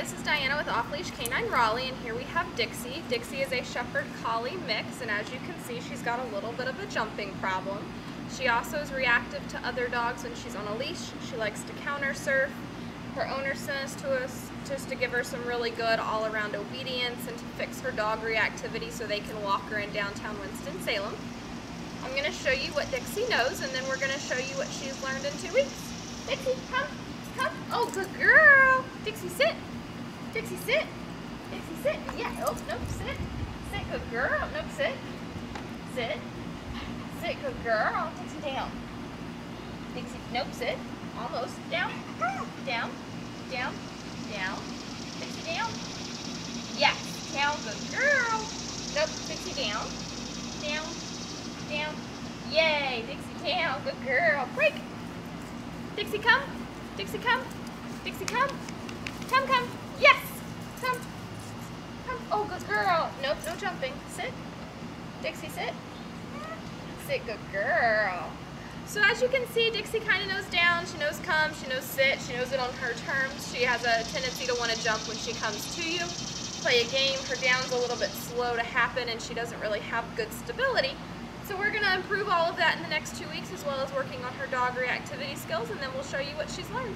this is Diana with Off Leash Canine Raleigh, and here we have Dixie. Dixie is a Shepherd Collie mix, and as you can see, she's got a little bit of a jumping problem. She also is reactive to other dogs when she's on a leash. She likes to counter surf. Her owner sent us to us just to give her some really good all-around obedience and to fix her dog reactivity so they can walk her in downtown Winston-Salem. I'm going to show you what Dixie knows, and then we're going to show you what she's learned in 2 weeks. Dixie, come. Come. Oh, good girl. Dixie, sit. Dixie, sit. Dixie, sit. Yeah. Oh, nope, sit. Sit, good girl. Nope, sit. Sit. Sit, good girl. Dixie, down. Dixie, nope, sit. Almost. Down. Down. Down. Down. Dixie, down. Yes. Down, good girl. Nope, Dixie, down. Down. Down. Yay. Dixie, down. Good girl. Break. Dixie, come. Dixie, come. Dixie, come. Come, come. Yes. Come. Come. Oh, good girl. Nope, no jumping. Sit. Dixie, sit. Sit, good girl. So as you can see, Dixie kind of knows down. She knows come. She knows sit. She knows it on her terms. She has a tendency to want to jump when she comes to you. Play a game. Her down's a little bit slow to happen, and she doesn't really have good stability. So we're going to improve all of that in the next 2 weeks, as well as working on her dog reactivity skills, and then we'll show you what she's learned.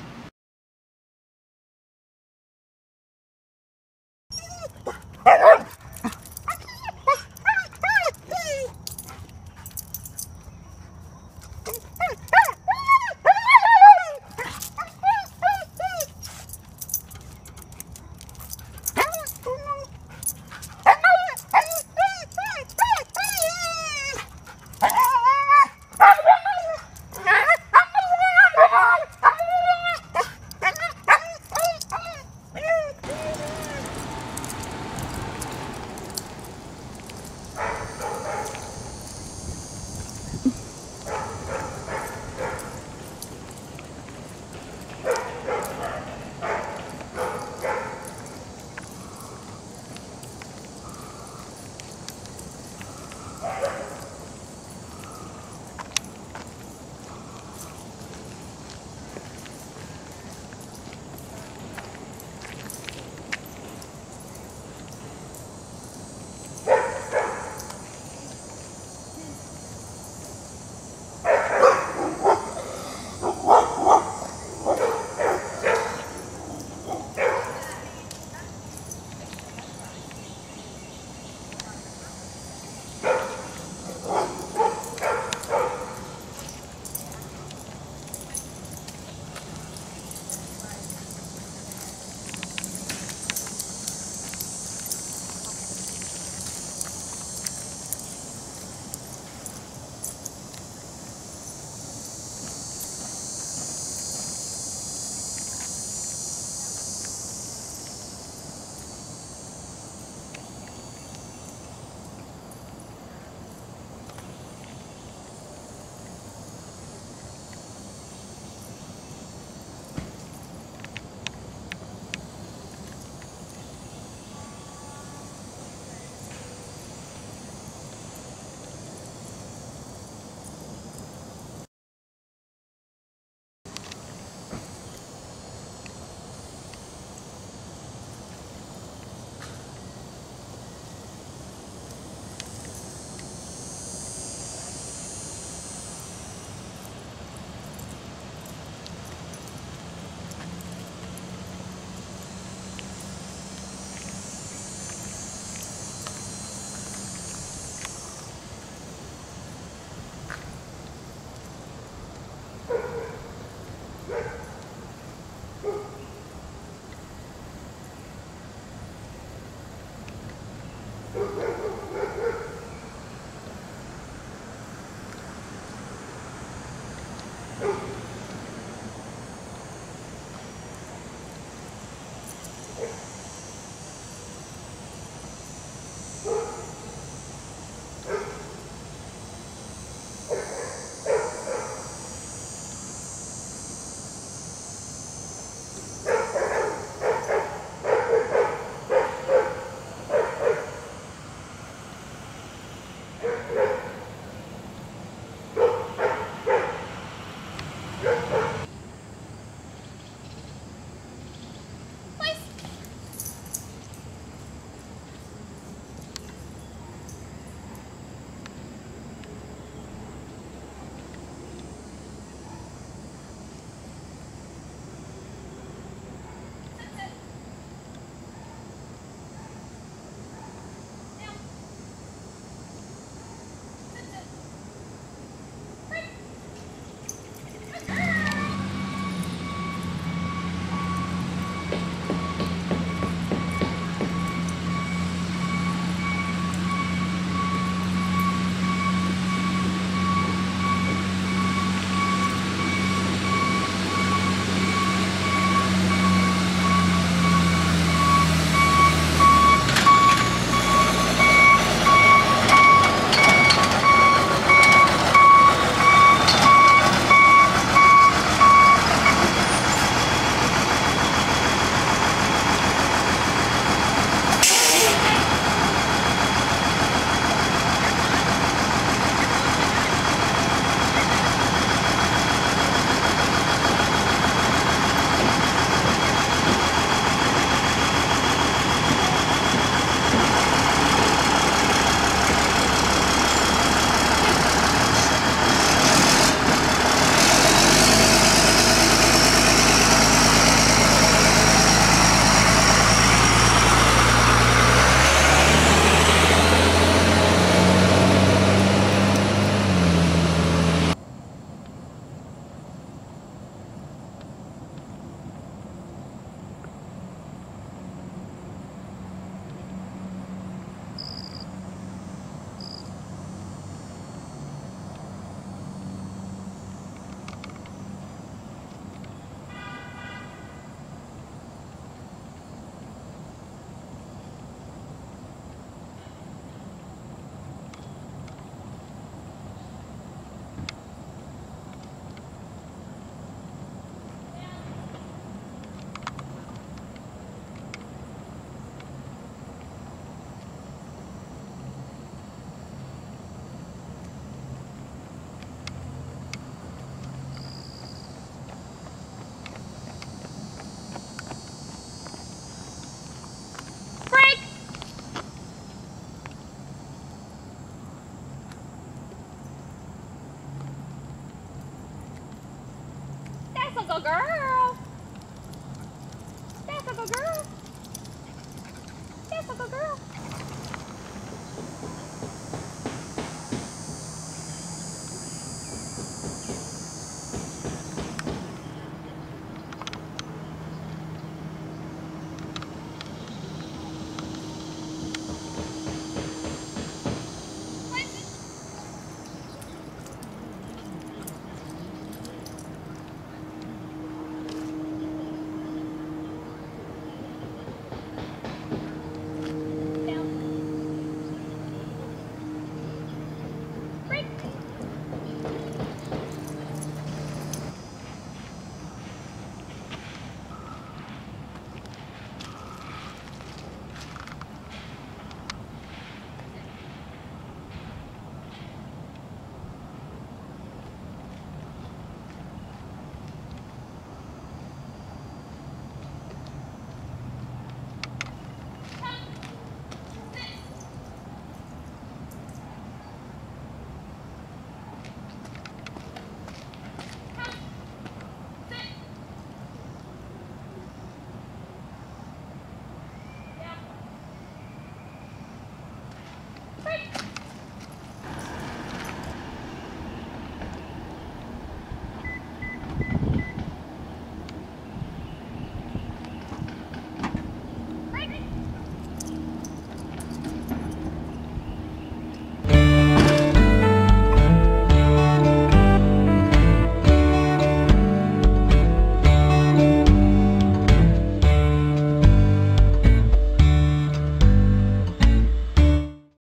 a good girl. That's a good girl. That's a good girl.